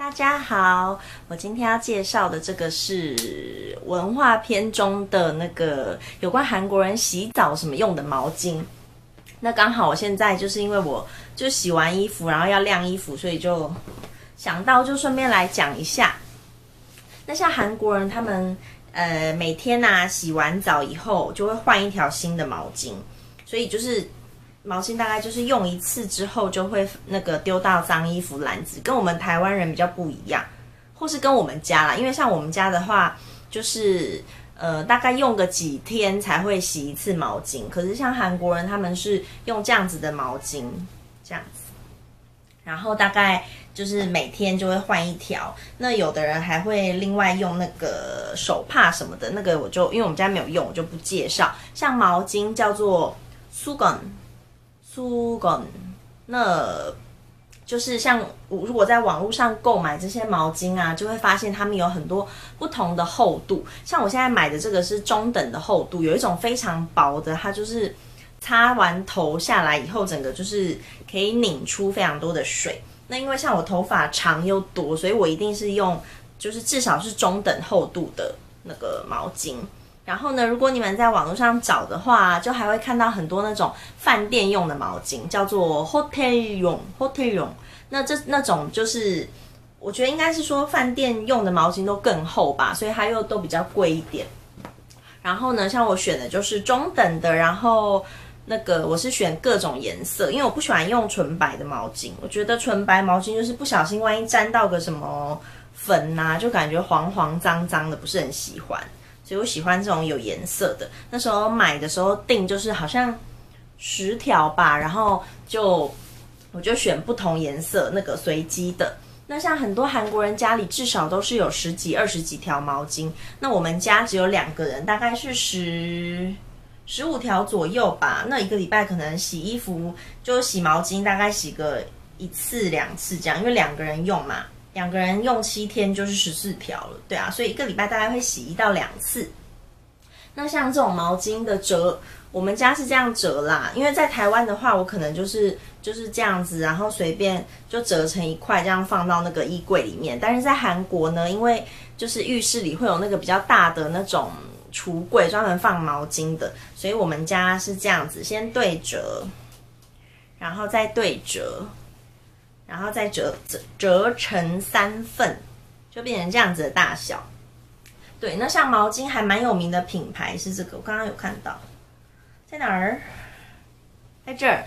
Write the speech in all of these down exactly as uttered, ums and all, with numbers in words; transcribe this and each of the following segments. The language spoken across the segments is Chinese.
大家好，我今天要介绍的这个是文化篇中的那个有关韩国人洗澡什么用的毛巾。那刚好我现在就是因为我就洗完衣服，然后要晾衣服，所以就想到就顺便来讲一下。那像韩国人他们呃每天啊洗完澡以后就会换一条新的毛巾，所以就是毛巾大概就是用一次之后就会那个丢到脏衣服篮子，跟我们台湾人比较不一样，或是跟我们家啦，因为像我们家的话，就是呃大概用个几天才会洗一次毛巾，可是像韩国人他们是用这样子的毛巾，这样子，然后大概就是每天就会换一条。那有的人还会另外用那个手帕什么的，那个我就因为我们家没有用，我就不介绍。像毛巾叫做수건。苏건，那就是像如果在网络上购买这些毛巾啊，就会发现它们有很多不同的厚度。像我现在买的这个是中等的厚度，有一种非常薄的，它就是擦完头下来以后，整个就是可以拧出非常多的水。那因为像我头发长又多，所以我一定是用就是至少是中等厚度的那个毛巾。然后呢，如果你们在网络上找的话，就还会看到很多那种饭店用的毛巾，叫做 hotel 用 hotel 用。那这那种就是，我觉得应该是说饭店用的毛巾都更厚吧，所以它又都比较贵一点。然后呢，像我选的就是中等的，然后那个我是选各种颜色，因为我不喜欢用纯白的毛巾，我觉得纯白毛巾就是不小心万一沾到个什么粉啊，就感觉黄黄脏脏的，不是很喜欢。所以我喜欢这种有颜色的。那时候买的时候订就是好像十条吧，然后就我就选不同颜色那个随机的。那像很多韩国人家里至少都是有十几、二十几条毛巾，那我们家只有两个人，大概是十十五条左右吧。那一个礼拜可能洗衣服就洗毛巾，大概洗个一次两次这样，因为两个人用嘛。两个人用七天就是十四条了，对啊，所以一个礼拜大概会洗一到两次。那像这种毛巾的折，我们家是这样折啦，因为在台湾的话，我可能就是就是这样子，然后随便就折成一块，这样放到那个衣柜里面。但是在韩国呢，因为就是浴室里会有那个比较大的那种橱柜，专门放毛巾的，所以我们家是这样子，先对折，然后再对折。然后再折折折成三份，就变成这样子的大小。对，那像毛巾还蛮有名的品牌是这个，我刚刚有看到，在哪儿？在这儿，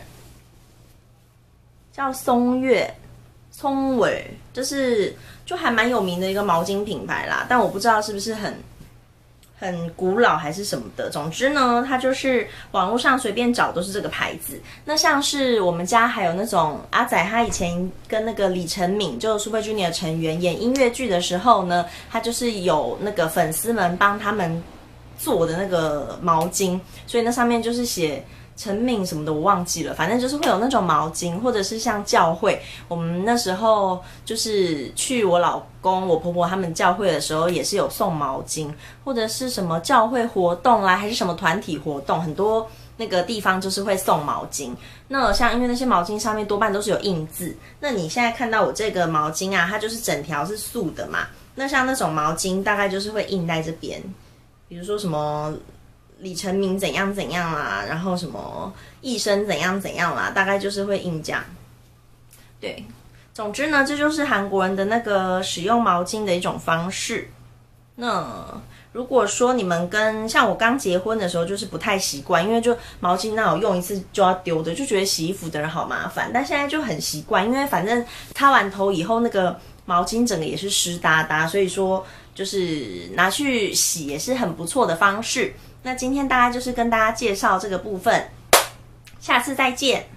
叫松月、松尾，就是就还蛮有名的一个毛巾品牌啦。但我不知道是不是很很古老还是什么的，总之呢，它就是网络上随便找都是这个牌子。那像是我们家还有那种阿仔，他以前跟那个李承闵，就 Super Junior 成员演音乐剧的时候呢，他就是有那个粉丝们帮他们做的那个毛巾，所以那上面就是写陈敏什么的我忘记了，反正就是会有那种毛巾，或者是像教会，我们那时候就是去我老公我婆婆他们教会的时候也是有送毛巾，或者是什么教会活动啦，还是什么团体活动，很多那个地方就是会送毛巾。那像因为那些毛巾上面多半都是有印字，那你现在看到我这个毛巾啊，它就是整条是素的嘛，那像那种毛巾大概就是会印在这边，比如说什么李承闵怎样怎样啦，然后什么医生怎样怎样啦，大概就是会印这样。对，总之呢，这就是韩国人的那个使用毛巾的一种方式。那如果说你们跟像我刚结婚的时候，就是不太习惯，因为就毛巾那我用一次就要丢的，就觉得洗衣服的人好麻烦。但现在就很习惯，因为反正擦完头以后，那个毛巾整个也是湿哒哒，所以说就是拿去洗也是很不错的方式。那今天大概就是跟大家介绍这个部分，下次再见。